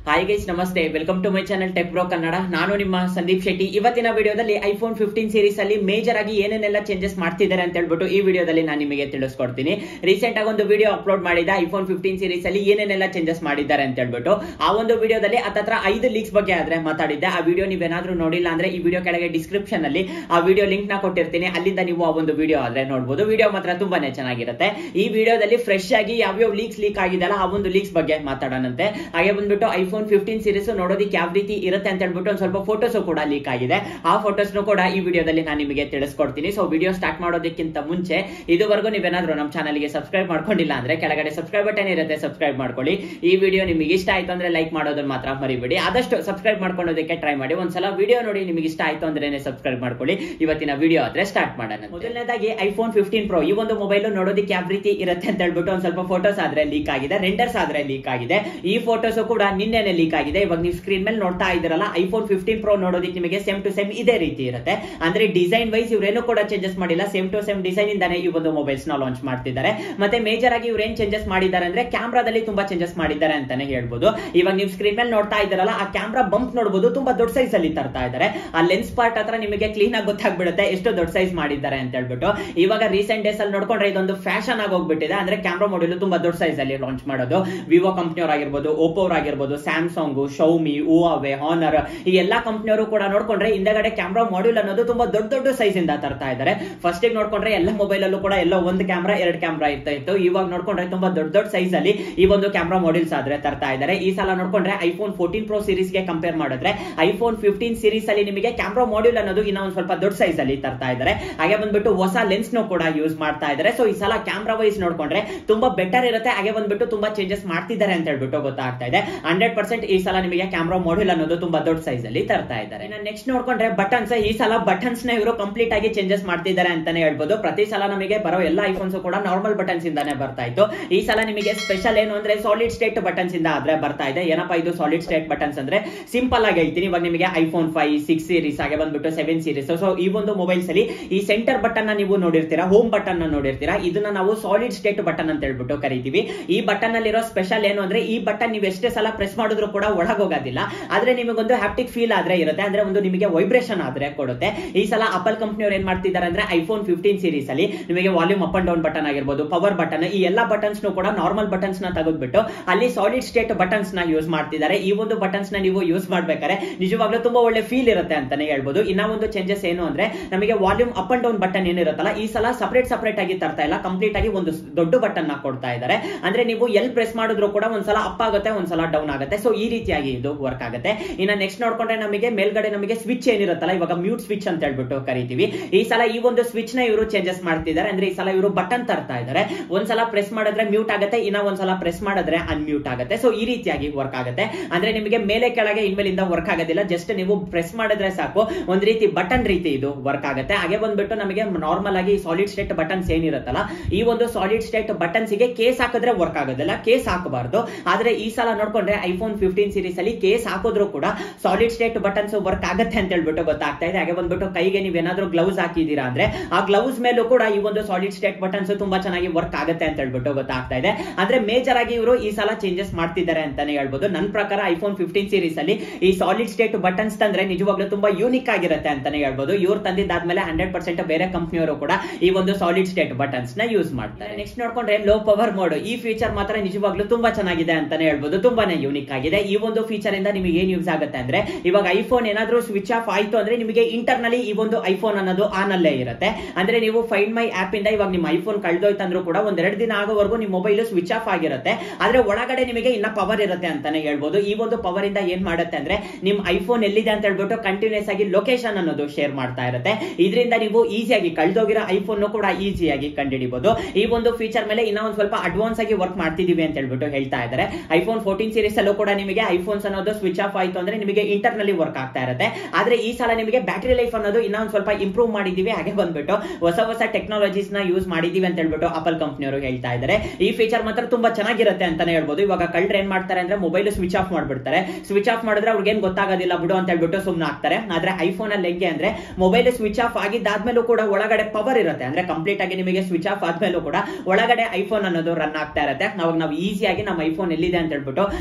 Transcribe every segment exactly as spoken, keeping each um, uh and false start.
Hi guys, ನಮಸ್ತೆ. Welcome to my channel tech bro Kannada. ನಾನು ನಿಮ್ಮ ಸಂದೀಪ್ ಶೆಟ್ಟಿ. ಇವತ್ತಿನ ವಿಡಿಯೋದಲ್ಲಿ ಐಫೋನ್ ಫಿಫ್ಟೀನ್ ಸೀರೀಸ್ ಅಲ್ಲಿ ಮೇಜರ್ ಆಗಿ ಏನೇನೆಲ್ಲ ಚೇಂಜಸ್ ಮಾಡ್ತಿದ್ದಾರೆ ಅಂತ ಹೇಳ್ಬಿಟ್ಟು ಈ ವಿಡಿಯೋದಲ್ಲಿ ನಾನು ನಿಮಗೆ ತಿಳಿಸ್ಕೊಡ್ತೀನಿ. ರೀಸೆಂಟ್ ಆಗಿ ಒಂದು ವಿಡಿಯೋ ಅಪ್ಲೋಡ್ ಮಾಡಿದ ಐಫೋನ್ ಫಿಫ್ಟೀನ್ ಸೀರೀಸ್ ಅಲ್ಲಿ ಏನೇನೆಲ್ಲ ಚೇಂಜಸ್ ಮಾಡಿದ್ದಾರೆ ಅಂತ ಹೇಳ್ಬಿಟ್ಟು. ಆ ಒಂದು ವಿಡಿಯೋದಲ್ಲಿ ಹತ್ತತ್ರ ಐದು ಲೀಕ್ಸ್ ಬಗ್ಗೆ ಆದ್ರೆ ಮಾತಾಡಿದ್ದೆ. ಆ ವಿಡಿಯೋ ನೀವೇನಾದ್ರೂ ನೋಡಿಲ್ಲ ಅಂದ್ರೆ ಈ ವಿಡಿಯೋ ಕೆಳಗೆ ಡಿಸ್ಕ್ರಿಪ್ಷನ್ ಅಲ್ಲಿ ಆ ವಿಡಿಯೋ ಲಿಂಕ್ ನ ಕೊಟ್ಟಿರ್ತೀನಿ. ಅಲ್ಲಿಂದ ನೀವು ಆ ಒಂದು ವಿಡಿಯೋ ಆದ್ರೆ ನೋಡಬಹುದು. ವಿಡಿಯೋ ಮಾತ್ರ ತುಂಬಾನೇ ಚೆನ್ನಾಗಿರುತ್ತೆ. ಈ ವಿಡಿಯೋದಲ್ಲಿ ಫ್ರೆಶ್ ಆಗಿ ಯಾವ್ಯಾವ ಲೀಕ್ಸ್ ಲೀಕ್ ಆಗಿದೆಲ್ಲ ಆ ಒಂದು ಲೀಕ್ಸ್ ಬಗ್ಗೆ ಮಾತಾಡೋಣಂತೆ. ಹಾಗೆ ಬಂದ್ಬಿಟ್ಟು ಐಫೋನ್ ಫಿಫ್ಟೀನ್ ಸೀರೀಸ್ ನೋಡೋದಕ್ಕೆ ಯಾವ ರೀತಿ ಇರುತ್ತೆ ಅಂತ ಹೇಳ್ಬಿಟ್ಟು ಒಂದು ಸ್ವಲ್ಪ ಫೋಟೋಸ್ ಕೂಡ ಲೀಕ್ ಆಗಿದೆ. ಆ ಫೋಟೋಸ್ ಕೂಡ ಈ ವಿಡಿಯೋದಲ್ಲಿ ನಾನು ನಿಮಗೆ ತಿಳಿಸ್ಕೊಡ್ತೀನಿ. ಸೊ ವಿಡಿಯೋ ಸ್ಟಾರ್ಟ್ ಮಾಡೋದಕ್ಕಿಂತ ಮುಂಚೆ ಇದುವರೆಗೂ ನೀವೇನಾದ್ರೂ ನಮ್ಮ ಚಾನಲ್ಗೆ ಸಬ್ಸ್ಕ್ರೈಬ್ ಮಾಡ್ಕೊಂಡಿಲ್ಲ ಅಂದ್ರೆ ಕೆಳಗಡೆ ಸಬ್ಸ್ಕ್ರೈಬ್ ಬಟನ್ ಇರುತ್ತೆ, ಸಬ್ಸ್ಕ್ರೈಬ್ ಮಾಡ್ಕೊಳ್ಳಿ. ಈ ವಿಡಿಯೋ ನಿಮಗೆ ಇಷ್ಟ ಆಯ್ತು ಅಂದ್ರೆ ಲೈಕ್ ಮಾಡೋದನ್ನ ಮಾತ್ರ ಮರಿಬೇಡಿ. ಆದಷ್ಟು ಸಬ್ಸ್ಕ್ರೈಬ್ ಮಾಡ್ಕೊಳ್ಳೋದಕ್ಕೆ ಟ್ರೈ ಮಾಡಿ. ಒಂದ್ಸಲ ವಿಡಿಯೋ ನೋಡಿ ನಿಮಗೆ ಇಷ್ಟ ಆಯ್ತು ಅಂದ್ರೆ ಸಬ್ಸ್ಕ್ರೈಬ್ ಮಾಡ್ಕೊಳ್ಳಿ. ಇವತ್ತಿನ ವಿಡಿಯೋ ಆದ್ರೆ ಸ್ಟಾರ್ಟ್ ಮಾಡೋಣ. ಮೊದಲನೇದಾಗಿ ಐಫೋನ್ ಫಿಫ್ಟೀನ್ ಪ್ರೋ ಈ ಒಂದು ಮೊಬೈಲ್ ನೋಡೋದಕ್ಕೆ ಯಾವ ರೀತಿ ಇರುತ್ತೆ ಅಂತ ಹೇಳ್ಬಿಟ್ಟು ಒಂದ್ ಸ್ವಲ್ಪ ಫೋಟೋಸ್ ಆದ್ರೆ ಲೀಕ್ ಆಗಿದೆ, ರೆಂಡರ್ಸ್ ಆದ್ರೆ ಲೀಕ್ ಆಗಿದೆ. ಈ ಫೋಟೋಸ್ ಕೂಡ ನಿನ್ನೆನೆ ಲೀಕ್ ಆಗಿದೆ. ಇವಾಗ ನೀವು ಸ್ಕ್ರೀನ್ ಮೇಲೆ ನೋಡ್ತಾ ಇದ್ದೀರಲ್ಲ, ಐಫೋನ್ ಫಿಫ್ಟೀನ್ ಪ್ರೋ ನೋಡೋದಕ್ಕೆ ನಿಮಗೆ ಸೇಮ್ ಟು ಸೇಮ್ ಇದೇ ರೀತಿ ಇರುತ್ತೆ. ಅಂದ್ರೆ ಡಿಸೈನ್ ವೈಸ್ ಇವರೇನು ಕೂಡ ಚೇಂಜಸ್ ಮಾಡಿಲ್ಲ. ಸೇಮ್ ಟು ಸೇಮ್ ಡಿಸೈನ್ ಇಂದಾನೆ ಈ ಒಂದು ಮೊಬೈಲ್ಸ್ ನ ಲಾಂಚ್ ಮಾಡ್ತಿದ್ದಾರೆ. ಮತ್ತೆ ಮೇಜರ್ ಆಗಿ ಇವ್ರು ಏನ್ ಚೇಂಜಸ್ ಮಾಡಿದ್ದಾರೆ ಅಂದ್ರೆ ಕ್ಯಾಮ್ರಾದಲ್ಲಿ ತುಂಬಾ ಚೇಂಜಸ್ ಮಾಡಿದ್ದಾರೆ ಅಂತಾನೆ ಹೇಳ್ಬೋದು. ಇವಾಗ ನೀವು ಸ್ಕ್ರೀನ್ ಮೇಲೆ ನೋಡ್ತಾ ಇದ್ದೀರಲ್ಲ, ಆ ಕ್ಯಾಮ್ರಾ ಬಂಪ್ ನೋಡಬಹುದು, ತುಂಬಾ ದೊಡ್ಡ ಸೈಜ್ ಅಲ್ಲಿ ತರ್ತಾ ಇದ್ದಾರೆ. ಆ ಲೆನ್ಸ್ ಪಾರ್ಟ್ ಹತ್ರ ನಿಮಗೆ ಕ್ಲೀನ್ ಆಗಿ ಗೊತ್ತಾಗ್ಬಿಡುತ್ತೆ ಎಷ್ಟು ದೊಡ್ಡ ಸೈಜ್ ಮಾಡಿದ್ದಾರೆ ಅಂತ ಹೇಳ್ಬಿಟ್ಟು. ಇವಾಗ ರೀಸೆಂಟ್ ಡೇಸ್ ಅಲ್ಲಿ ನೋಡ್ಕೊಂಡ್ರೆ ಇದೊಂದು ಫ್ಯಾಷನ್ ಆಗಿ ಹೋಗ್ಬಿಟ್ಟಿದೆ. ಅಂದ್ರೆ ಕ್ಯಾಮ್ರಾ ಮಾಡ್ಯೂಲ್ ತುಂಬಾ ದೊಡ್ಡ ಸೈಜ್ ಅಲ್ಲಿ ಲಾಂಚ್ ಮಾಡೋದು. ವಿವೋ ಕಂಪ್ನಿಯವರಾಗಿರ್ಬೋದು, ಓಪೋ ಅವರಾಗಿರ್ಬೋದು, ಸ್ಯಾಮ್ಸಂಗ್, ಶೌಮಿ, ಹುವಾವೆ, ಹಾನರ್ ಈ ಎಲ್ಲಾ ಕಂಪ್ನಿಯವರು ಕೂಡ ನೋಡ್ಕೊಂಡ್ರೆ ಹಿಂದೆಗಡೆ ಕ್ಯಾಮ್ರಾ ಮಾಡ್ಯೂಲ್ ಅನ್ನೋದು ತುಂಬಾ ದೊಡ್ಡ ದೊಡ್ಡ ಸೈಜ್ ಇಂದ ತರ್ತಾ ಇದ್ದಾರೆ. ಫಸ್ಟ್ ಗೆ ನೋಡ್ಕೊಂಡ್ರೆ ಎಲ್ಲ ಮೊಬೈಲ್ ಅಲ್ಲೂ ಕೂಡ ಎಲ್ಲ ಒಂದು ಕ್ಯಾಮ್ರಾ ಎರಡು ಕ್ಯಾಮ್ರಾ ಇರ್ತಾ ಇತ್ತು. ಇವಾಗ ನೋಡ್ಕೊಂಡ್ರೆ ತುಂಬಾ ದೊಡ್ಡ ದೊಡ್ಡ ಸೈಜ್ ಅಲ್ಲಿ ಈ ಒಂದು ಕ್ಯಾಮ್ರಾ ಮಾಡ್ಯೂಲ್ಸ್ ಆದ್ರೆ ತರ್ತಾ ಇದ್ದಾರೆ. ಈ ಸಲ ನೋಡ್ಕೊಂಡ್ರೆ ಐಫೋನ್ ಫೋರ್ಟೀನ್ ಪ್ರೋ ಸೀರೀಸ್ ಗೆ ಕಂಪೇರ್ ಮಾಡಿದ್ರೆ ಐಫೋನ್ ಫಿಫ್ಟೀನ್ ಸೀರೀಸ್ ಅಲ್ಲಿ ನಿಮಗೆ ಕ್ಯಾಮ್ರಾ ಮಾಡ್ಯೂಲ್ ಅನ್ನೋದು ಇನ್ನ ಒಂದ್ ಸ್ವಲ್ಪ ದೊಡ್ಡ ಸೈಜ್ ಅಲ್ಲಿ ತರ್ತಾ ಇದ್ದಾರೆ. ಹಾಗೆ ಬಂದ್ಬಿಟ್ಟು ಹೊಸ ಲೆನ್ಸ್ ನು ಕೂಡ ಯೂಸ್ ಮಾಡ್ತಾ ಇದ್ದಾರೆ. ಸೊ ಈ ಸಲ ಕ್ಯಾಮ್ರಾ ವೈಸ್ ನೋಡ್ಕೊಂಡ್ರೆ ತುಂಬಾ ಬೆಟರ್ ಇರುತ್ತೆ. ಹಾಗೆ ಬಂದ್ಬಿಟ್ಟು ತುಂಬಾ ಚೇಂಜಸ್ ಮಾಡ್ತಿದ್ದಾರೆ ಅಂತ ಹೇಳ್ಬಿಟ್ಟು ಗೊತ್ತಾಗ್ತಾ ಇದೆ. ಹಂಡ್ರೆಡ್ ಪರ್ಸೆಂಟ್ ಈ ಸಲ ನಿಮಗೆ ಕ್ಯಾಮ್ರಾ ಮಾಡ್ಯೂಲ್ ಅನ್ನೋದು ತುಂಬಾ ದೊಡ್ಡ ಸೈಜ್ ಅಲ್ಲಿ ತರ್ತಾ ಇದ್ದಾರೆ. ನೆಕ್ಸ್ಟ್ ನೋಡ್ಕೊಂಡ್ರೆ ಬಟನ್ಸ್. ಈ ಸಲ ಬಟನ್ಸ್ ನ ಇವರು ಕಂಪ್ಲೀಟ್ ಆಗಿ ಚೇಂಜಸ್ ಮಾಡ್ತಿದ್ದಾರೆ ಅಂತಾನೆ ಹೇಳ್ಬೋದು. ಪ್ರತಿ ಸಲ ನಮಗೆ ಬರೋ ಎಲ್ಲ ಐಫೋನ್ಸ್ ಕೂಡ ನಾರ್ಮಲ್ ಬಟನ್ಸ್ ಇಂದಾನೆ ಬರ್ತಾ ಇತ್ತು. ಈ ಸಲ ನಿಮಗೆ ಸ್ಪೆಷಲ್ ಏನು ಅಂದ್ರೆ ಸಾಲಿಡ್ ಸ್ಟೇಟ್ ಬಟನ್ಸ್ ಇಂದ ಆದ್ರೆ ಬರ್ತಾ ಇದೆ. ಏನಪ್ಪಾ ಇದು ಸಾಲಿಡ್ ಸ್ಟೇಟ್ ಬಟನ್ಸ್ ಅಂದ್ರೆ ಸಿಂಪಲ್ ಆಗಿ ಹೇಳ್ತೀನಿ. ಇವಾಗ ನಿಮಗೆ ಐಫೋನ್ ಫೈವ್ ಸಿಕ್ಸ್ ಸೀರೀಸ್ ಹಾಗೆ ಬಂದ್ಬಿಟ್ಟು ಸೆವೆನ್ ಸೀರೀಸ್ ಸೊ ಈ ಒಂದು ಮೊಬೈಲ್ಸ್ ಅಲ್ಲಿ ಈ ಸೆಂಟರ್ ಬಟನ್ ನ ನೀವು ನೋಡಿರ್ತೀರಾ, ಹೋಮ್ ಬಟನ್ ನ ನೋಡಿರ್ತೀರಾ. ಇದನ್ನ ನಾವು ಸಾಲಿಡ್ ಸ್ಟೇಟ್ ಬಟನ್ ಅಂತ ಹೇಳ್ಬಿಟ್ಟು ಕರಿತೀವಿ. ಈ ಬಟನ್ ಅಲ್ಲಿರೋ ಸ್ಪೆಷಲ್ ಏನು ಅಂದ್ರೆ ಈ ಬಟನ್ ನೀವು ಎಷ್ಟೇ ಸಲ ಪ್ರೆಸ್ ಮಾಡಿದ್ರು ಕೂಡ ಒಳಗೋಗೋದಿಲ್ಲ. ಆದ್ರೆ ನಿಮಗೊಂದು ಹ್ಯಾಪ್ಟಿಕ್ ಫೀಲ್ ಆದ್ರೆ ಇರುತ್ತೆ. ಅಂದ್ರೆ ಒಂದು ನಿಮಗೆ ವೈಬ್ರೇಷನ್ ಆದ್ರೆ ಕೊಡುತ್ತೆ. ಈ ಸಲ ಆಪಲ್ ಕಂಪನಿಯವರು ಏನ್ ಮಾಡ್ತಿದ್ದಾರೆ ಅಂದ್ರೆ ಐಫೋನ್ ಫಿಫ್ಟೀನ್ ಸೀರೀಸ್ ಅಲ್ಲಿ ನಿಮಗೆ volume up and down button ಆಗಿರ್ಬೋದು, ಪವರ್ ಬಟನ್, ಈ ಎಲ್ಲಾ ಬಟನ್ಸ್ ಕೂಡ ನಾರ್ಮಲ್ ಬಟನ್ಸ್ ನ ತೆಗೆದ್ಬಿಟ್ಟು ಅಲ್ಲಿ ಸಾಲಿಡ್ ಸ್ಟೇಟ್ ಬಟನ್ಸ್ ನ ಯೂಸ್ ಮಾಡ್ತಿದ್ದಾರೆ. ಈ ಒಂದು ಬಟನ್ಸ್ ನ ನೀವು ಯೂಸ್ ಮಾಡ್ಬೇಕಾದ್ರೆ ನಿಜವಾಗ್ಲೂ ತುಂಬಾ ಒಳ್ಳೆ ಫೀಲ್ ಇರುತ್ತೆ ಅಂತಾನೆ ಹೇಳ್ಬೋದು. ಇನ್ನ ಒಂದು ಚೇಂಜಸ್ ಏನು ಅಂದ್ರೆ ನಮಗೆ volume up and down button ಏನಿರುತ್ತಲ್ಲ, ಈ ಸಲ ಸಪರೇಟ್ ಸಪರೇಟ್ ಆಗಿ ತರ್ತಾ ಇಲ್ಲ, ಕಂಪ್ಲೀಟ್ ಆಗಿ ಒಂದು ದೊಡ್ಡ ಬಟನ್ ನ ಕೊಡ್ತಾ ಇದ್ದಾರೆ. ಅಂದ್ರೆ ನೀವು ಎಲ್ ಪ್ರೆಸ್ ಮಾಡಿದ್ರು ಕೂಡ ಒಂದ್ಸಲ ಅಪ್ ಆಗುತ್ತೆ, ಒಂದ್ಸಲ ಡೌನ್ ಆಗುತ್ತೆ. ಸೊ ಈ ರೀತಿಯಾಗಿ ಇದು ವರ್ಕ್ ಆಗುತ್ತೆ. ಇನ್ನ ನೆಕ್ಸ್ಟ್ ನೋಡ್ಕೊಂಡ್ರೆ ನಮಗೆ ಮೇಲ್ಗಡೆ ನಮಗೆ ಸ್ವಿಚ್ ಏನಿರುತ್ತಲ್ಲ, ಇವಾಗ ಮ್ಯೂಟ್ ಸ್ವಿಚ್ ಅಂತ ಹೇಳ್ಬಿಟ್ಟು ಕರಿತೀವಿ. ಈ ಸಲ ಈ ಒಂದು ಸ್ವಿಚ್ ನ ಇವರು ಚೇಂಜಸ್ ಮಾಡ್ತಿದ್ದಾರೆ. ಅಂದ್ರೆ ಈ ಸಲ ಇವರು ಬಟನ್ ತರ್ತಾ ಇದ್ದಾರೆ. ಒಂದ್ಸಲ ಪ್ರೆಸ್ ಮಾಡಿದ್ರೆ ಮ್ಯೂಟ್ ಆಗುತ್ತೆ, ಇನ್ನ ಒಂದ್ಸಲ ಪ್ರೆಸ್ ಮಾಡಿದ್ರೆ ಅನ್ಮ್ಯೂಟ್ ಆಗುತ್ತೆ. ಸೊ ಈ ರೀತಿಯಾಗಿ ವರ್ಕ್ ಆಗುತ್ತೆ. ಅಂದ್ರೆ ನಿಮಗೆ ಮೇಲೆ ಕೆಳಗೆ ಇನ್ಮೇಲಿಂದ ವರ್ಕ್ ಆಗೋದಿಲ್ಲ. ಜಸ್ಟ್ ನೀವು ಪ್ರೆಸ್ ಮಾಡಿದ್ರೆ ಸಾಕು, ಒಂದ್ ರೀತಿ ಬಟನ್ ರೀತಿ ಇದು ವರ್ಕ್ ಆಗುತ್ತೆ. ಹಾಗೆ ಬಂದ್ಬಿಟ್ಟು ನಮಗೆ ನಾರ್ಮಲ್ ಆಗಿ ಸಾಲಿಡ್ ಸ್ಟೇಟ್ ಬಟನ್ಸ್ ಏನಿರುತ್ತಲ್ಲ, ಈ ಒಂದು ಸಾಲಿಡ್ ಸ್ಟೇಟ್ ಬಟನ್ಸ್ ಗೆ ಕೇಸ್ ಹಾಕಿದ್ರೆ ವರ್ಕ್ ಆಗೋದಿಲ್ಲ, ಕೇಸ್ ಹಾಕಬಾರ್ದು. ಆದ್ರೆ ಈ ಸಲ ನೋಡ್ಕೊಂಡ್ರೆ ಐಫೋನ್ ಫಿಫ್ಟೀನ್ ಸೀರೀಸ್ ಅಲ್ಲಿ ಕೇಸ್ ಹಾಕಿದ್ರು ಕೂಡ ಸಾಲಿಡ್ ಸ್ಟೇಟ್ ಬಟನ್ಸ್ ವರ್ಕ್ ಆಗುತ್ತೆ ಅಂತ ಹೇಳ್ಬಿಟ್ಟು ಗೊತ್ತಾಗ್ತಾ ಇದೆ. ಹಾಗೆ ಬಂದ್ಬಿಟ್ಟು ಕೈಗೆ ನೀವೇನಾದ್ರೂ ಗ್ಲೌಸ್ ಹಾಕಿದೀರಾ ಅಂದ್ರೆ ಆ ಗ್ಲೌಸ್ ಮೇಲೂ ಕೂಡ ಈ ಒಂದು ಸಾಲಿಡ್ ಸ್ಟೇಟ್ ಬಟನ್ಸ್ ತುಂಬಾ ಚೆನ್ನಾಗಿ ವರ್ಕ್ ಆಗುತ್ತೆ ಅಂತ ಹೇಳ್ಬಿಟ್ಟು ಗೊತ್ತಾಗ್ತಾ ಇದೆ. ಅಂದ್ರೆ ಮೇಜರ್ ಆಗಿ ಇವರು ಈ ಸಲ ಚೇಂಜಸ್ ಮಾಡ್ತಿದ್ದಾರೆ ಅಂತಾನೆ ಹೇಳ್ಬೋದು. ನನ್ನ ಪ್ರಕಾರ ಐಫೋನ್ ಫಿಫ್ಟೀನ್ ಸೀರೀಸ್ ಅಲ್ಲಿ ಈ ಸಾಲಿಡ್ ಸ್ಟೇಟ್ ಬಟನ್ಸ್ ತಂದ್ರೆ ನಿಜವಾಗ್ಲೂ ತುಂಬಾ ಯೂನಿಕ್ ಆಗಿರುತ್ತೆ ಅಂತಾನೆ ಹೇಳ್ಬೋದು. ಇವ್ರು ತಂದಿದ್ದಾದ್ಮೇಲೆ ಹಂಡ್ರೆಡ್ ಪರ್ಸೆಂಟ್ ಬೇರೆ ಕಂಪನಿಯವರು ಕೂಡ ಈ ಒಂದು ಸಾಲಿಡ್ ಸ್ಟೇಟ್ ಬಟನ್ಸ್ ನ ಯೂಸ್ ಮಾಡ್ತಾರೆ. ನೆಕ್ಸ್ಟ್ ನೋಡ್ಕೊಂಡ್ರೆ ಲೋ ಪವರ್ ಮೋಡ್. ಈ ಫೀಚರ್ ಮಾತ್ರ ನಿಜವಾಗ್ಲೂ ತುಂಬಾ ಚೆನ್ನಾಗಿದೆ ಅಂತಾನೆ ಹೇಳ್ಬೋದು. ತುಂಬಾನೇ ಯೂನಿಕ್ ಆಗಿದೆ. ಈ ಒಂದು ಫೀಚರ್ ಇಂದ ನಿಮಗೆ ಏನ್ ಯೂಸ್ ಆಗುತ್ತೆ ಅಂದ್ರೆ ಇವಾಗ ಐಫೋನ್ ಏನಾದ್ರೂ ಸ್ವಿಚ್ ಆಫ್ ಆಯ್ತು ಅಂದ್ರೆ ನಿಮಗೆ ಇಂಟರ್ನಲಿ ಈ ಒಂದು ಐಫೋನ್ ಅನ್ನೋದು ಆನ್ ಅಲ್ಲೇ ಇರುತ್ತೆ. ಅಂದ್ರೆ ನೀವು ಫೈಂಡ್ ಮೈ ಆಪ್ ಇಂದ ಇವಾಗ ನಿಮ್ಮ ಐಫೋನ್ ಕಳೆದೋಯ್ತಂದ್ರೂ ಕೂಡ ಒಂದೆರಡು ದಿನ ಆಗೋವರೆಗೂ ನಿಮ್ಮ ಮೊಬೈಲ್ ಸ್ವಿಚ್ ಆಫ್ ಆಗಿರುತ್ತೆ. ಆದ್ರೆ ಒಳಗಡೆ ನಿಮಗೆ ಇನ್ನ ಪವರ್ ಇರುತ್ತೆ ಅಂತಾನೆ ಹೇಳ್ಬೋದು. ಈ ಒಂದು ಪವರ್ ಇಂದ ಏನ್ ಮಾಡುತ್ತೆ ಅಂದ್ರೆ ನಿಮ್ ಐಫೋನ್ ಎಲ್ಲಿದೆ ಅಂತ ಹೇಳ್ಬಿಟ್ಟು ಕಂಟಿನ್ಯೂಸ್ ಆಗಿ ಲೊಕೇಶನ್ ಅನ್ನೋದು ಶೇರ್ ಮಾಡ್ತಾ ಇರುತ್ತೆ. ಇದರಿಂದ ನೀವು ಈಸಿಯಾಗಿ ಕಳೆದೋಗಿರೋ ಐಫೋನ್ ಕೂಡ ಈಸಿಯಾಗಿ ಕಂಡುಹಿಡಿಬಹುದು. ಈ ಒಂದು ಫೀಚರ್ ಮೇಲೆ ಇನ್ನ ಒಂದ್ ಸ್ವಲ್ಪ ಅಡ್ವಾನ್ಸ್ ಆಗಿ ವರ್ಕ್ ಮಾಡ್ತಿದೀವಿ ಅಂತ ಹೇಳ್ಬಿಟ್ಟು ಹೇಳ್ತಾ ಇದ್ದಾರೆ. ಐಫೋನ್ ಫೋರ್ಟೀನ್ ಸೀರೀಸ್ ಅಲ್ಲೂ ಕೂಡ ನಿಮಗೆ ಐಫೋನ್ಸ್ ಅನ್ನೋದು ಸ್ವಿಚ್ ಆಫ್ ಆಯ್ತು ಅಂದ್ರೆ ನಿಮಗೆ ಇಂಟರ್ನಲಿ ವರ್ಕ್ ಆಗ್ತಾ ಇರುತ್ತೆ. ಆದ್ರೆ ಈ ಸಲ ನಿಮಗೆ ಬ್ಯಾಟರಿ ಲೈಫ್ ಅನ್ನೋದು ಇನ್ನ ಒಂದ್ ಸ್ವಲ್ಪ ಇಂಪ್ರೂವ್ ಮಾಡಿದೀವಿ. ಹಾಗೆ ಬಂದ್ಬಿಟ್ಟು ಹೊಸ ಹೊಸ ಟೆಕ್ನಾಲಜೀಸ್ ನ ಯೂಸ್ ಮಾಡಿದೀವಿ ಅಂತ ಹೇಳ್ಬಿಟ್ಟು ಆಪಲ್ ಕಂಪನಿಯವರು ಹೇಳ್ತಾ ಇದ್ದಾರೆ. ಈ ಫೀಚರ್ ಮಾತ್ರ ತುಂಬಾ ಚೆನ್ನಾಗಿರುತ್ತೆ ಅಂತಾನೆ ಹೇಳ್ಬೋದು. ಇವಾಗ ಕಳ್ಳರು ಏನ್ ಮಾಡ್ತಾರೆ ಅಂದ್ರೆ ಮೊಬೈಲ್ ಸ್ವಿಚ್ ಆಫ್ ಮಾಡ್ಬಿಡ್ತಾರೆ. ಸ್ವಿಚ್ ಆಫ್ ಮಾಡಿದ್ರೆ ಅವ್ರಿಗೆ ಏನ್ ಗೊತ್ತಾಗೋದಿಲ್ಲ ಬಿಡು ಅಂತ ಹೇಳ್ಬಿಟ್ಟು ಸುಮ್ನೆ ಆಗ್ತಾರೆ. ಆದ್ರೆ ಐಫೋನ್ ಅಲ್ಲಿ ಹೆಂಗೆ ಅಂದ್ರೆ ಮೊಬೈಲ್ ಸ್ವಿಚ್ ಆಫ್ ಆಗಿದ್ದಾದ್ಮೇಲೂ ಕೂಡ ಒಳಗಡೆ ಪವರ್ ಇರುತ್ತೆ. ಅಂದ್ರೆ ಕಂಪ್ಲೀಟ್ ಆಗಿ ನಿಮಗೆ ಸ್ವಿಚ್ ಆಫ್ ಆದ್ಮೇಲೂ ಕೂಡ ಒಳಗಡೆ ಐಫೋನ್ ಅನ್ನೋದು ರನ್ ಆಗ್ತಾ ಇರುತ್ತೆ. ನಾವು ನಾವು ಈಸಿಯಾಗಿ ನಮ್ಮ ಐಫೋನ್ ಎಲ್ಲಿದೆ ಅಂತ ಹೇಳ್ಬಿಟ್ಟು ಲೊಕೇಶನ್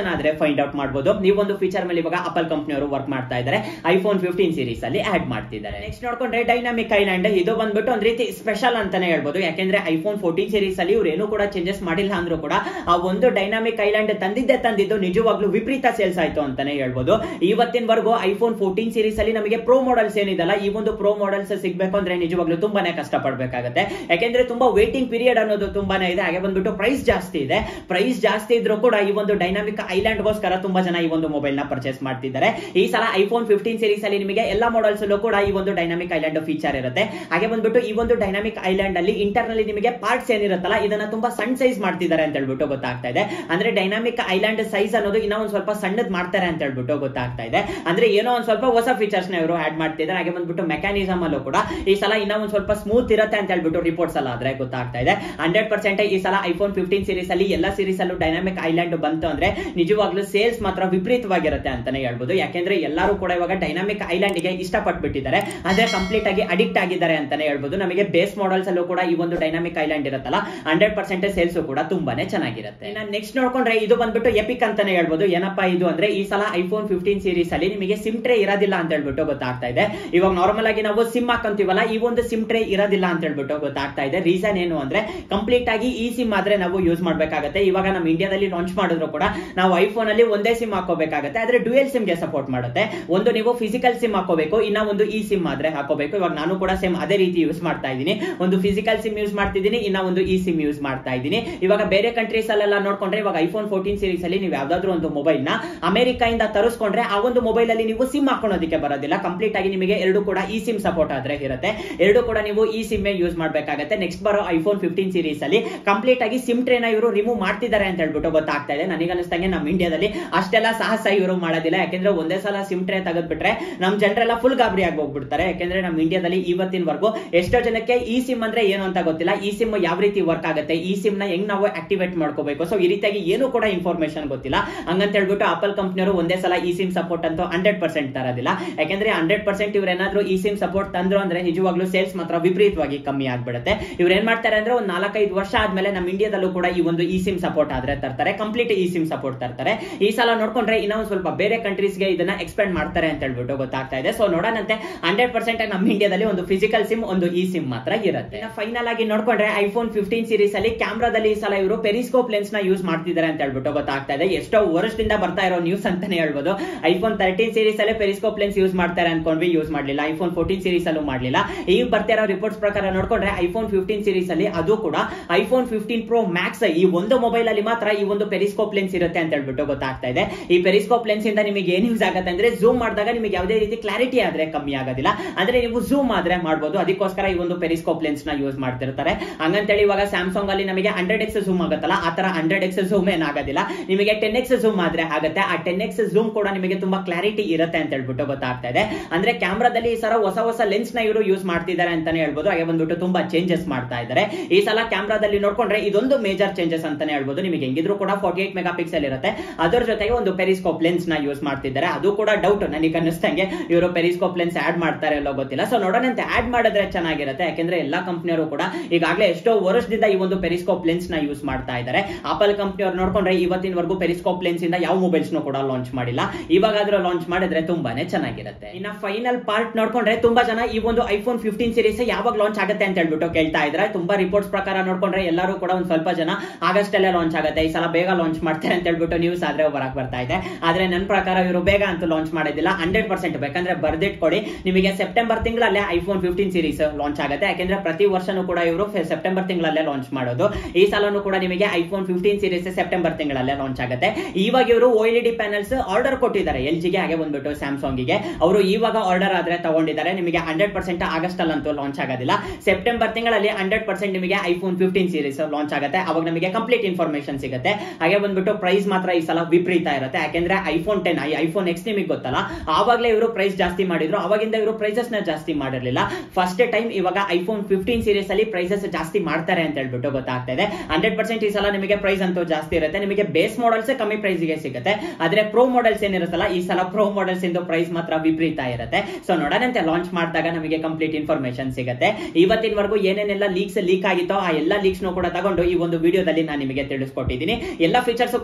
ಇನ್ಫಾರ್ಮೇಶನ್ ಆದ್ರೆ ಫೈಂಡ್ ಔಟ್ ಮಾಡಬಹುದು. ನೀವು ಒಂದು ಫೀಚರ್ ಮೇಲೆ ಇವಾಗ ಆಪಲ್ ಕಂಪನಿಯವರು ವರ್ಕ್ ಮಾಡ್ತಾ ಇದ್ದಾರೆ, ಐಫೋನ್ ಫಿಫ್ಟೀನ್ ಸೀರೀಸ್ ಅಲ್ಲಿ ಆಡ್ ಮಾಡ್ತಿದ್ದಾರೆ. ನೆಕ್ಸ್ಟ್ ನೋಡ್ಕೊಂಡ್ರೆ ಡೈನಾಮಿಕ್ ಐಲ್ಯಾಂಡ್, ಇದು ಬಂದ್ಬಿಟ್ಟು ಒಂದ್ ರೀತಿ ಸ್ಪೆಷಲ್ ಅಂತಾನೆ ಹೇಳ್ಬೋದು. ಯಾಕೆಂದ್ರೆ ಐಫೋನ್ ಫೋರ್ಟೀನ್ ಸೀರೀಸ್ ಅಲ್ಲಿ ಇವ್ರು ಏನು ಕೂಡ ಚೇಂಜಸ್ ಮಾಡಿಲ್ಲ ಅಂದ್ರೂ ಕೂಡ ಆ ಒಂದು ಡೈನಾಮಿಕ್ ಐಲ್ಯಾಂಡ್ ತಂದಿದ್ದೆ ತಂದಿದ್ದು ನಿಜವಾಗ್ಲೂ ವಿಪರೀತ ಸೇಲ್ಸ್ ಆಯ್ತು ಅಂತಾನೆ ಹೇಳ್ಬೋದು. ಇವತ್ತಿನವರೆಗೂ ಐಫೋನ್ ಫೋರ್ಟೀನ್ ಸೀರೀಸ್ ಅಲ್ಲಿ ನಮಗೆ ಪ್ರೋ ಮಾಡೆಲ್ಸ್ ಏನಿದಲ್ಲ, ಈ ಒಂದು ಪ್ರೋ ಮಾಡೆಲ್ಸ್ ಸಿಗ್ಬೇಕು ಅಂದ್ರೆ ನಿಜವಾಗ್ಲೂ ತುಂಬಾನೇ ಕಷ್ಟ ಪಡ್ಬೇಕಾಗುತ್ತೆ. ಯಾಕೆಂದ್ರೆ ತುಂಬಾ ವೇಟಿಂಗ್ ಪೀರಿಯಡ್ ಅನ್ನೋದು ತುಂಬಾನೇ ಇದೆ. ಹಾಗೆ ಬಂದ್ಬಿಟ್ಟು ಪ್ರೈಸ್ ಜಾಸ್ತಿ ಇದೆ. ಪ್ರೈಸ್ ಜಾಸ್ತಿ ಇದ್ರೂ ಕೂಡ ಈ ಒಂದು ಡೈನಾಮಿಕ್ ಐಲ್ಯಾಂಡ್ ಗೋಸ್ಕರ ತುಂಬಾ ಜನ ಈ ಒಂದು ಮೊಬೈಲ್ ನ ಪರ್ಚೇಸ್ ಮಾಡ್ತಿದ್ದಾರೆ. ಈ ಸಲ ಐಫೋನ್ ಫಿಫ್ಟೀನ್ ಸೀರೀಸ್ ಅಲ್ಲಿ ನಿಮಗೆ ಎಲ್ಲಾ ಮಾಡೆಲ್ಸ್ ಅಲ್ಲೂ ಕೂಡ ಈ ಒಂದು ಡೈನಾಮಿಕ್ ಐಲ್ಯಾಂಡ್ ಫೀಚರ್ ಇರುತ್ತೆ. ಹಾಗೆ ಬಂದ್ಬಿಟ್ಟು ಈ ಒಂದು ಡೈನಾಮಿಕ್ ಐಲ್ಯಾಂಡ್ ಅಲ್ಲಿ ಇಂಟರ್ನಲ್ಲಿ ನಿಮಗೆ ಪಾರ್ಟ್ಸ್ ಏನಿರುತ್ತಲ್ಲ ಇದನ್ನ ತುಂಬಾ ಸಣ್ಣ ಸೈಜ್ ಮಾಡ್ತಿದ್ದಾರೆ ಅಂತ ಹೇಳ್ಬಿಟ್ಟು ಗೊತ್ತಾಗ್ತಾ ಇದೆ. ಅಂದ್ರೆ ಡೈನಾಮಿಕ್ ಐಲ್ಯಾಂಡ್ ಸೈಜ್ ಅನ್ನೋದು ಇನ್ನೂ ಒಂದ್ ಸ್ವಲ್ಪ ಸಣ್ಣದ್ ಮಾಡ್ತಾರೆ ಅಂತ ಹೇಳ್ಬಿಟ್ಟು ಗೊತ್ತಾಗ್ತಾ ಇದೆ. ಅಂದ್ರೆ ಏನೋ ಒಂದ್ ಸ್ವಲ್ಪ ಹೊಸ ಫೀಚರ್ಸ್ ನ ಇವರು ಆಡ್ ಮಾಡ್ತಿದ್ದಾರೆ. ಹಾಗೆ ಬಂದ್ಬಿಟ್ಟು ಮೆಕ್ಯಾನಿಸಮ್ ಅಲ್ಲೂ ಕೂಡ ಈ ಸಲ ಇನ್ನೂ ಒಂದ್ ಸ್ವಲ್ಪ ಸ್ಮೂತ್ ಇರುತ್ತೆ ಅಂತ ಹೇಳ್ಬಿಟ್ಟು ರಿಪೋರ್ಟ್ಸ್ ಅಲ್ಲ ಆದ್ರೆ ಗೊತ್ತಾಗ್ತಾ ಇದೆ. ಹಂಡ್ರೆಡ್ ಪರ್ಸೆಂಟ್ ಈ ಸಲ ಐಫೋನ್ ಫಿಫ್ಟೀನ್ ಸೀರೀಸ್ ಅಲ್ಲಿ ಎಲ್ಲಾ ಸೀರೀಸ್ ಅಲ್ಲೂ ಡೈನಾಮಿಕ್ ಐಲ್ಯಾಂಡ್ ಬಂತು ಅಂದ್ರೆ ನಿಜವಾಗ್ಲೂ ಸೇಲ್ಸ್ ಮಾತ್ರ ವಿಪರೀತವಾಗಿರುತ್ತೆ ಅಂತಾನೆ ಹೇಳ್ಬೋದು. ಯಾಕೆಂದ್ರೆ ಎಲ್ಲರೂ ಕೂಡ ಇವಾಗ ಡೈನಾಮಿಕ್ ಐಲ್ಯಾಂಡ್ ಗೆ ಇಷ್ಟಪಟ್ಬಿಟ್ಟಿದ್ದಾರೆ, ಅಂದ್ರೆ ಕಂಪ್ಲೀಟ್ ಆಗಿ ಅಡಿಕ್ಟ್ ಆಗಿದ್ದಾರೆ ಅಂತಾನೆ ಹೇಳ್ಬೋದು. ನಮಗೆ ಬೇಸ್ ಮಾಡೆಲ್ಸ್ ಅಲ್ಲೂ ಕೂಡ ಈ ಒಂದು ಡೈನಾಮಿಕ್ ಐಲ್ಯಾಂಡ್ ಇರುತ್ತಲ್ಲ ಹಂಡ್ರೆಡ್ ಪರ್ಸೆಂಟ್ ಸೇಲ್ಸ್ ಕೂಡ ತುಂಬಾನೇ ಚೆನ್ನಾಗಿರುತ್ತೆ. ನೆಕ್ಸ್ಟ್ ನೋಡ್ಕೊಂಡ್ರೆ ಇದು ಬಂದ್ಬಿಟ್ಟು ಎಪಿಕ್ ಅಂತಾನೆ ಹೇಳ್ಬೋದು. ಏನಪ್ಪಾ ಇದು ಅಂದ್ರೆ ಈ ಸಲ ಐಫೋನ್ ಫಿಫ್ಟೀನ್ ಸೀರೀಸ್ ಅಲ್ಲಿ ನಿಮಗೆ ಸಿಮ್ ಟ್ರೇ ಇರೋದಿಲ್ಲ ಅಂತ ಹೇಳ್ಬಿಟ್ಟು ಗೊತ್ತಾಗ್ತಾ ಇದೆ. ಇವಾಗ ನಾರ್ಮಲ್ ಆಗಿ ನಾವು ಸಿಮ್ ಹಾಕಂತೀವಲ್ಲ, ಈ ಒಂದು ಸಿಮ್ ಟ್ರೇ ಇರೋದಿಲ್ಲ ಅಂತ ಹೇಳ್ಬಿಟ್ಟು ಗೊತ್ತಾಗ್ತಾ ಇದೆ. ರೀಸನ್ ಏನು ಅಂದ್ರೆ ಕಂಪ್ಲೀಟ್ ಆಗಿ ಈ ಸಿಮ್ ಆದ್ರೆ ನಾವು ಯೂಸ್ ಮಾಡ್ಬೇಕಾಗತ್ತೆ. ಇವಾಗ ನಮ್ಮ ಇಂಡಿಯಾದಲ್ಲಿ ಲಾಂಚ್ ಮಾಡಿದ್ರು ಕೂಡ ನಾವು ಐಫೋನ್ ಅಲ್ಲಿ ಒಂದೇ ಸಿಮ್ ಹಾಕೋಬೇಕಾಗತ್ತೆ. ಆದ್ರೆ ಡ್ಯುಯಲ್ ಸಿಮ್ ಗೆ ಸಪೋರ್ಟ್ ಮಾಡುತ್ತೆ. ಒಂದು ನೀವು ಫಿಸಿಕಲ್ ಸಿಮ್ ಹಾಕೋಬೇಕು, ಇನ್ನ ಒಂದು ಈ ಸಿಮ್ ಆದ್ರೆ ಹಾಕೋಬೇಕು. ಇವಾಗ ನಾನು ಕೂಡ ಸೇಮ್ ಅದೇ ರೀತಿ ಯೂಸ್ ಮಾಡ್ತಾ ಇದ್ದೀನಿ. ಒಂದು ಫಿಸಿಕಲ್ ಸಿಮ್ ಯೂಸ್ ಮಾಡ್ತಿದ್ದೀನಿ, ಇನ್ನ ಒಂದು ಈ ಸಿಮ್ ಯೂಸ್ ಮಾಡ್ತಾ ಇದ್ದೀನಿ. ಇವಾಗ ಬೇರೆ ಕಂಟ್ರೀಸ್ ಅಲ್ಲೆಲ್ಲ ನೋಡ್ಕೊಂಡ್ರೆ ಇವಾಗ ಐಫೋನ್ ಫೋರ್ಟೀನ್ ಸೀರೀಸ್ ಅಲ್ಲಿ ನೀವು ಯಾವ್ದಾದ್ರು ಒಂದು ಮೊಬೈಲ್ ನ ಅಮೆರಿಕ ಇಂದ ತರಿಸ್ಕೊಂಡ್ರೆ ಆ ಒಂದು ಮೊಬೈಲ್ ಅಲ್ಲಿ ನೀವು ಸಿಮ್ ಹಾಕೋದಕ್ಕೆ ಬರೋದಿಲ್ಲ. ಕಂಪ್ಲೀಟ್ ಆಗಿ ನಿಮಗೆ ಎರಡು ಕೂಡ ಈ ಸಿಮ್ ಸಪೋರ್ಟ್ ಆದ್ರೆ ಇರುತ್ತೆ. ಎರಡು ಕೂಡ ನೀವು ಈ ಸಿಮ್ ಯೂಸ್ ಮಾಡಬೇಕಾಗುತ್ತೆ. ನೆಕ್ಸ್ಟ್ ಬರೋ ಐಫೋನ್ ಫಿಫ್ಟೀನ್ ಸೀರೀಸ್ ಅಲ್ಲಿ ಕಂಪ್ಲೀಟ್ ಆಗಿ ಸಿಮ್ ಟ್ರೇನ ಇವರು ರಿಮೂವ್ ಮಾಡ್ತಿದ್ದಾರೆ ಅಂತ ಹೇಳ್ಬಿಟ್ಟು ಗೊತ್ತಾಗ್ತಾ ಇದೆ. ನನಗನ್ನಿಸ್ತಂಗೆ ನಮ್ಮ ಇಂಡಿಯಾದಲ್ಲಿ ಅಷ್ಟೆಲ್ಲ ಸಾಹಸ ಇವರು ಮಾಡೋದಿಲ್ಲ. ಯಾಕೆಂದ್ರೆ ಒಂದೇ ಸಲ ಸಿಮ್ ಟ್ರೇ ತೆಗೆದ್ಬಿಟ್ರೆ ನಮ್ ಜನರೆಲ್ಲ ಫುಲ್ ಗಾಬರಿ ಆಗಿ ಹೋಗ್ಬಿಡ್ತಾರೆ. ಯಾಕೆಂದ್ರೆ ನಮ್ಮ ಇಂಡಿಯಾದಲ್ಲಿ ಇವತ್ತಿನವರೆಗೂ ಎಷ್ಟೋ ಜನಕ್ಕೆ ಈ ಸಿಮ್ ಅಂದ್ರೆ ಏನು ಅಂತ ಗೊತ್ತಿಲ್ಲ. ಈ ಸಿಮ್ ಯಾವ ರೀತಿ ವರ್ಕ್ ಆಗುತ್ತೆ, ಈ ಸಿಮ್ ನ ಹೆಂಗ್ ನಾವು ಆಕ್ಟಿವೇಟ್ ಮಾಡ್ಕೋಬೇಕು, ಸೊ ಈ ರೀತಿಯಾಗಿ ಏನು ಕೂಡ ಇನ್ಫಾರ್ಮೇಶನ್ ಗೊತ್ತಿಲ್ಲ. ಹಂಗಂತ ಹೇಳ್ಬಿಟ್ಟು ಆಪಲ್ ಕಂಪನಿಯವರು ಒಂದೇ ಸಲ ಈ ಸಿಮ್ ಸಪೋರ್ಟ್ ಅಂತೂ ಹಂಡ್ರೆಡ್ ಪರ್ಸೆಂಟ್ ತರೋದಿಲ್ಲ. ಯಾಕೆಂದ್ರೆ ಹಂಡ್ರೆಡ್ ಪರ್ಸೆಂಟ್ ಇವ್ರು ಏನಾದ್ರು ಈ ಸಿಮ್ ಸಪೋರ್ಟ್ ತಂದ್ರು ಅಂದ್ರೆ ನಿಜವಾಗ್ಲೂ ಸೇಲ್ಸ್ ಮಾತ್ರ ವಿಪರೀತವಾಗಿ ಕಮ್ಮಿ ಆಗ್ಬಿಡುತ್ತೆ. ಇವ್ರು ಏನ್ ಮಾಡ್ತಾರೆ ಅಂದ್ರೆ ಒಂದ್ ನಾಲ್ಕೈದು ವರ್ಷ ಆದ್ಮೇಲೆ ನಮ್ಮ ಇಂಡಿಯಾದಲ್ಲೂ ಕೂಡ ಈ ಒಂದು ಈ ಸಿಮ್ ಸಪೋರ್ಟ್ ಆದ್ರೆ ತರ್ತಾರೆ, ಕಂಪ್ಲೀಟ್ ಈ ಸಿಮ್ ಸಪೋರ್ಟ್ ತರ್ತಾರೆ. ಈ ಸಲ ನೋಡ್ಕೊಂಡ್ರೆ ಇನ್ನೊಂದು ಸ್ವಲ್ಪ ಬೇರೆ ಕಂಟ್ರೀಸ್ ಗೆ ಇದನ್ನ ಎಕ್ಸ್ಪೆಂಡ್ ಮಾಡ್ತಾರೆ ಅಂತ ಹೇಳ್ಬಿಟ್ಟು ಗೊತ್ತಾಗ್ತಾ ಇದೆ. ಸೊ ನೋಡೋಣಂತೆ. ಹಂಡ್ರೆಡ್ ಪರ್ಸೆಂಟ್ ನಮ್ಮ ಇಂಡಿಯಾದಲ್ಲಿ ಒಂದು ಫಿಸಿಕಲ್ ಸಿಮ್ ಒಂದು ಈ ಸಿಮ್ ಮಾತ್ರ ಇರುತ್ತೆ. ಫೈನಲ್ ಆಗಿ ನೋಡ್ಕೊಂಡ್ರೆ ಐಫೋನ್ ಫಿಫ್ಟೀನ್ ಸೀರೀಸ್ ಅಲ್ಲಿ ಕ್ಯಾಮ್ರಾದಲ್ಲಿ ಈ ಸಲ ಇವರು ಪೆರಿಸ್ಕೋಪ್ ಲೆನ್ಸ್ ನ ಯೂಸ್ ಮಾಡ್ತಿದ್ದಾರೆ ಅಂತ ಹೇಳ್ಬಿಟ್ಟು ಗೊತ್ತಾಗ್ತಾ ಇದೆ. ಎಷ್ಟೋ ವರ್ಷದಿಂದ ಬರ್ತಾ ಇರೋ ನ್ಯೂಸ್ ಅಂತಾನೆ ಹೇಳ್ಬೋದು. ಐಫೋನ್ ತರ್ಟೀನ್ ಸೀರೀಸ್ ಅಲ್ಲಿ ಪೆರಿಸ್ಕೋಪ್ ಲೆನ್ಸ್ ಯೂಸ್ ಮಾಡ್ತಾರೆ ಅನ್ಕೊಂಡ್ವಿ, ಯೂಸ್ ಮಾಡಲಿಲ್ಲ. ಐಫೋನ್ ಫೋರ್ಟೀನ್ ಸೀರೀಸ್ ಅಲ್ಲೂ ಮಾಡಲಿಲ್ಲ. ಈಗ ಬರ್ತಾ ಇರೋ ರಿಪೋರ್ಟ್ಸ್ ಪ್ರಕಾರ ನೋಡ್ಕೊಂಡ್ರೆ ಐಫೋನ್ ಫಿಫ್ಟೀನ್ ಸೀರೀಸ್ ಅಲ್ಲಿ ಅದು ಕೂಡ ಐಫೋನ್ ಫಿಫ್ಟೀನ್ ಪ್ರೋ ಮ್ಯಾಕ್ಸ್ ಈ ಒಂದು ಮೊಬೈಲ್ ಅಲ್ಲಿ ಮಾತ್ರ ಈ ಒಂದು ಪೆರಿಸ್ಕೋಪ್ ಲೆನ್ಸ್ ಇರುತ್ತೆ ಅಂತ ಹೇಳ್ಬಿಟ್ಟು ಗೊತ್ತಾಗ್ತಾ ಇದೆ. ಈ ಪೆರಿಸ್ಕೋಪ್ ಲೆನ್ಸ್ ಇಂದ ನಿಮಗೆ ಏನ್ ಯೂಸ್ ಆಗುತ್ತೆ ಅಂದ್ರೆ ಝೂಮ್ ಮಾಡಿದಾಗ ನಿಮಗೆ ಯಾವುದೇ ರೀತಿ ಕ್ಲಾರಿಟಿ ಆದ್ರೆ ಕಮ್ಮಿ ಆಗೋದಿಲ್ಲ, ಅಂದ್ರೆ ನೀವು ಝೂಮ್ ಆದ್ರೆ ಮಾಡಬಹುದು. ಅದಕ್ಕೋಸ್ಕರ ಈ ಒಂದು ಪೆರಿಸ್ಕೋಪ್ ಲೆನ್ಸ್ ನ ಯೂಸ್ ಮಾಡ್ತಿರ್ತಾರೆ. ಹಂಗಂತೇಳಿ ಇವಾಗ ಸ್ಯಾಮ್ಸಂಗ್ ಅಲ್ಲಿ ನಮಗೆ ಹಂಡ್ರೆಡ್ ಎಕ್ಸ್ ಝೂಮ್ ಆಗುತ್ತಲ್ಲ, ಆ ತರ ಹಂಡ್ರೆಡ್ ಎಕ್ಸ್ ಝೂಮ್ ಏನಾಗೋದಿಲ್ಲ. ನಿಮಗೆ ಟೆನ್ ಎಕ್ಸ್ ಝೂಮ್ ಆದ್ರೆ ಆಗುತ್ತೆ. ಆ ಟೆನ್ ಎಕ್ಸ್ ಝೂಮ್ ಕೂಡ ನಿಮಗೆ ತುಂಬಾ ಕ್ಲಾರಿಟಿ ಇರುತ್ತೆ ಅಂತ ಹೇಳ್ಬಿಟ್ಟು ಗೊತ್ತಾಗ್ತಾ ಇದೆ. ಅಂದ್ರೆ ಕ್ಯಾಮ್ರಾದಲ್ಲಿ ಈ ಸಲ ಹೊಸ ಹೊಸ ಲೆನ್ಸ್ ನ ಇವರು ಯೂಸ್ ಮಾಡ್ತಿದ್ದಾರೆ ಅಂತಾನೆ ಹೇಳ್ಬೋದು. ಹಾಗೆ ಬಂದ್ಬಿಟ್ಟು ತುಂಬಾ ಚೇಂಜಸ್ ಮಾಡ್ತಾ ಇದ್ದಾರೆ. ಈ ಸಲ ಕ್ಯಾಮ್ರಾದಲ್ಲಿ ನೋಡ್ಕೊಂಡ್ರೆ ಇದೊಂದು ಮೇಜರ್ ಚೇಂಜಸ್ ಅಂತಾನೆ ಹೇಳ್ಬೋದು. ನಿಮಗೆ ಹೆಂಗಿದ್ರು ಕೂಡ ಫಾರ್ಟಿ ಏಟ್ ಮೆಗಾ ಪಿಕ್ಸೆಲ್ ಇರುತ್ತೆ, ಅದರ ಜೊತೆಗೆ ಒಂದು ಪೆರಿಸ್ಕೋಪ್ ಲೆನ್ಸ್ ನ ಯೂಸ್ ಮಾಡ್ತಿದ್ದಾರೆ. ಅದು ಕೂಡ ಡೌಟ್ ನನಗೆ ಅನ್ನಿಸ್ತಂಗೆ ಇವರು ಪೆರಿಸ್ಕೋಪ್ ಲೆನ್ಸ್ ಆಡ್ ಮಾಡ್ತಾರೆ ಎಲ್ಲೋ ಗೊತ್ತಿಲ್ಲ. ಸೊ ನೋಡೋಣಂತೆ. ಆಡ್ ಮಾಡಿದ್ರೆ ಚೆನ್ನಾಗಿರುತ್ತೆ. ಯಾಕೆಂದ್ರೆ ಎಲ್ಲಾ ಕಂಪನಿಯವರು ಕೂಡ ಈಗಾಗಲೇ ಎಷ್ಟೋ ವರ್ಷದಿಂದ ಈ ಒಂದು ಪೆರಿಸ್ಕೋಪ್ ಲೆನ್ಸ್ ನ ಯೂಸ್ ಮಾಡ್ತಾ ಇದ್ದಾರೆ. ಆಪಲ್ ಕಂಪನಿಯವರು ನೋಡ್ಕೊಂಡ್ರೆ ಇವತ್ತಿನವರೆಗೂ ಪೆರಿಸ್ಕೋಪ್ ಲೆನ್ಸ್ ಇಂದ ಯಾವ ಮೊಬೈಲ್ಸ್ ಕೂಡ ಲಾಂಚ್ ಮಾಡಿಲ್ಲ. ಇವಾಗಾದ್ರೂ ಲಾಂಚ್ ಮಾಡಿದ್ರೆ ತುಂಬಾನೇ ಚೆನ್ನಾಗಿರುತ್ತೆ. ಇನ್ನ ಫೈನಲ್ ಪಾರ್ಟ್ ನೋಡ್ಕೊಂಡ್ರೆ ತುಂಬಾ ಜನ ಈ ಒಂದು ಐಫೋನ್ ಫಿಫ್ಟೀನ್ ಸೀರೀಸ್ ಯಾವಾಗ ಲಾಂಚ್ ಆಗುತ್ತೆ ಅಂತ ಹೇಳ್ಬಿಟ್ಟು ಕೇಳ್ತಾ ಇದ್ರೆ, ತುಂಬಾ ರಿಪೋರ್ಟ್ಸ್ ಪ್ರಕಾರ ನೋಡ್ಕೊಂಡ್ರೆ ಎಲ್ಲರೂ ಕೂಡ ಒಂದ್ ಸ್ವಲ್ಪ ಜನ ಆಗಸ್ಟ್ ಅಲ್ಲೇ ಲಾಂಚ್ ಆಗುತ್ತೆ, ಈ ಸಲ ಬೇಗ ಲಾಂಚ್ ಮಾಡ್ತಾರೆ ಅಂತ ಹೇಳ್ಬಿಟ್ಟು ನ್ಯೂಸ್ ಆದ್ರೆ ಬರಕ್ ಬರ್ತಾ ಇದೆ. ಆದ್ರೆ ನನ್ನ ಪ್ರಕಾರ ಇವರು ಬೇಗ ಅಂತೂ ಲಾಂಚ್ ಮಾಡೋದಿಲ್ಲ. ಹಂಡ್ರೆಡ್ ಪರ್ಸೆಂಟ್ ಬೇಕಂದ್ರೆ ಬರ್ದಿಟ್ಕೊಡಿ, ನಿಮಗೆ ಸೆಪ್ಟೆಂಬರ್ ತಿಂಗಳಲ್ಲೇ ಐಫೋನ್ ಫಿಫ್ಟೀನ್ ಸೀರೀಸ್ ಲಾಂಚ್ ಆಗುತ್ತೆ. ಯಾಕೆಂದ್ರೆ ಪ್ರತಿ ವರ್ಷನೂ ಕೂಡ ಇವರು ಸೆಪ್ಟೆಂಬರ್ ತಿಂಗಳಲ್ಲೇ ಲಾಂಚ್ ಮಾಡೋದು. ಈ ಸಲನೂ ಕೂಡ ನಿಮಗೆ ಐಫೋನ್ ಫಿಫ್ಟೀನ್ ಸೀರೀಸ್ ಸೆಪ್ಟೆಂಬರ್ ತಿಂಗಳಲ್ಲೇ ಲಾಂಚ್ ಆಗುತ್ತೆ. ಇವಾಗ ಇವರು O L E D panels order ಕೊಟ್ಟಿದ್ದಾರೆ ಎಲ್ ಜಿಗೆ, ಹಾಗೆ ಬಂದ್ಬಿಟ್ಟು ಸ್ಯಾಮ್ಸಂಗ್ ಗೆ. ಅವರು ಇವಾಗ ಆರ್ಡರ್ ಆದ್ರೆ ತಗೊಂಡಿದ್ದಾರೆ. ನಿಮಗೆ ಹಂಡ್ರೆಡ್ ಪರ್ಸೆಂಟ್ ಆಗಸ್ಟ್ ಅಲ್ಲಂತೂ ಲಾಂಚ್ ಆಗೋದಿಲ್ಲ. ಸೆಪ್ಟೆಂಬರ್ ತಿಂಗಳಲ್ಲಿ ಹಂಡ್ರೆಡ್ ಪರ್ಸೆಂಟ್ ನಿಮಗೆ ಐಫೋನ್ ಫಿಫ್ಟೀನ್ ಸೀರೀಸ್ ಲಾಂಚ್ ಆಗುತ್ತೆ. ಅವಾಗ ನಮಗೆ ಕಂಪ್ಲೀಟ್ ಇನ್ಫಾರ್ಮೇಶನ್ ಸಿಗುತ್ತೆ. ಹಾಗೆ ಬಂದ್ಬಿಟ್ಟು ಪ್ರೈಸ್ ಮಾತ್ರ ಈ ಸಲ ವಿಪರೀತ ಇರುತ್ತೆ. ಯಾಕೆಂದ್ರೆ ಐಫೋನ್ ಟೆನ್ ಐಫೋನ್ ಎಕ್ಸ್ ನಿಮಗೆ ಗೊತ್ತಲ್ಲ, ಆವಾಗಲೇ ಇವರು ಪ್ರೈಸ್ ಜಾಸ್ತಿ ಮಾಡಿದ್ರು. ಅವಾಗಿಂದ ಇವರು ಪ್ರೈಸಸ್ ನ ಜಾಸ್ತಿ ಮಾಡಿರಲಿಲ್ಲ. ಫಸ್ಟ್ ಟೈಮ್ ಇವಾಗ ಐಫೋನ್ ಫಿಫ್ಟೀನ್ ಸೀರೀಸ್ ಅಲ್ಲಿ ಪ್ರೈಸಸ್ ಜಾಸ್ತಿ ಮಾಡ್ತಾರೆ ಅಂತ ಹೇಳ್ಬಿಟ್ಟು ಗೊತ್ತಾಗ್ತಾ ಇದೆ. ಹಂಡ್ರೆಡ್ ಪರ್ಸೆಂಟ್ ಈ ಸಲ ನಿಮಗೆ ಪ್ರೈಸ್ ಅಂತೂ ಜಾಸ್ತಿ ಇರುತ್ತೆ. ನಿಮಗೆ ಬೇಸ್ ಮಾಡೆಲ್ಸ್ ಕಮ್ಮಿ ಪ್ರೈಸ್ ಗೆ ಸಿಗುತ್ತೆ. ಆದ್ರೆ ಪ್ರೋ ಮಾಡೆಲ್ಸ್ ಏನಿರುತ್ತಲ್ಲ, ಈ ಸಲ ಪ್ರೋ ಮಾಡೆಲ್ಸ್ ಇಂದು ಪ್ರೈಸ್ ಮಾತ್ರ ವಿಪರೀತ ಇರುತ್ತೆ. ಸೊ ನೋಡೋಣಂತೆ. ಲಾಂಚ್ ಮಾಡಿದಾಗ ನಮಗೆ ಕಂಪ್ಲೀಟ್ ಇನ್ಫಾರ್ಮೇಶನ್ ಸಿಗುತ್ತೆ. ಇವತ್ತಿನವರೆಗೂ ಏನೇನೆಲ್ಲ ಲೀಕ್ಸ್ ಲೀಕ್ ಆಗಿತ್ತೋ ಆ ಎಲ್ಲಾ ಲೀಕ್ಸ್ ಕೂಡ ತಗೊಂಡು ಈ ಒಂದು ವಿಡಿಯೋದಲ್ಲಿ ನಾನು ನಿಮಗೆ ತಿಳಿಸ್ಕೊಟ್ಟಿದ್ದೀನಿ. ಎಲ್ಲಾ ಫೀಚರ್ಸ್ ಕೂಡ ತುಂಬಾನೇ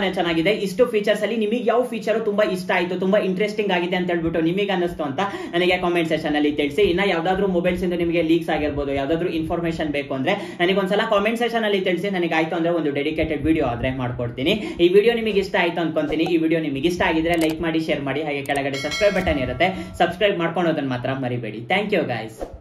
ತುಂಬಾನೇ ಚೆನ್ನಾಗಿದೆ. ಇಷ್ಟು ಫೀಚರ್ಸ್ ಅಲ್ಲಿ ನಿಮಗೆ ಯಾವ ಫೀಚರ್ ತುಂಬಾ ಇಷ್ಟ ಆಯ್ತು, ತುಂಬಾ ಇಂಟ್ರೆಸ್ಟಿಂಗ್ ಆಗಿದೆ ಅಂತ ಹೇಳ್ಬಿಟ್ಟು ನಿಮಗೆ ಅನ್ನಿಸ್ತು ಅಂತ ನನಗೆ ಕಾಮೆಂಟ್ ಸೆಕ್ಷನ್ ಅಲ್ಲಿ ತಿಳಿಸಿ. ಇನ್ನ ಯಾವ್ದಾದ್ರು ಮೊಬೈಲ್ಸ್ ಇಂದ ನಿಮಗೆ ಲೀಕ್ಸ್ ಆಗಿರ್ಬೋದು, ಯಾವ್ದಾದ್ರು ಇನ್ಫಾರ್ಮೇಶನ್ ಬೇಕು ಅಂದ್ರೆ ನನಗೆ ಒಂದ್ಸಲ ಕಾಮೆಂಟ್ ಸೆಕ್ಷನ್ ಅಲ್ಲಿ ತಿಳಿಸಿ. ನನಗೆ ಆಯ್ತು ಅಂದ್ರೆ ಒಂದು ಡೆಡಿಕೇಟೆಡ್ ವಿಡಿಯೋ ಆದ್ರೆ ಮಾಡ್ಕೊಡ್ತೀನಿ. ಈ ವಿಡಿಯೋ ನಿಮಗೆ ಇಷ್ಟ ಆಯ್ತು ಅನ್ಕೊಂತೀನಿ. ಈ ವಿಡಿಯೋ ನಿಮಗೆ ಇಷ್ಟ ಆಗಿದ್ರೆ ಲೈಕ್ ಮಾಡಿ, ಶೇರ್ ಮಾಡಿ, ಹಾಗೆ ಕೆಳಗಡೆ ಸಬ್ಸ್ಕ್ರೈಬ್ ಬಟನ್ ಇರುತ್ತೆ, ಸಬ್ಸ್ಕ್ರೈಬ್ ಮಾಡ್ಕೊಳೋದನ್ನ ಮಾತ್ರ ಮರಿಬೇಡಿ. Thank you guys.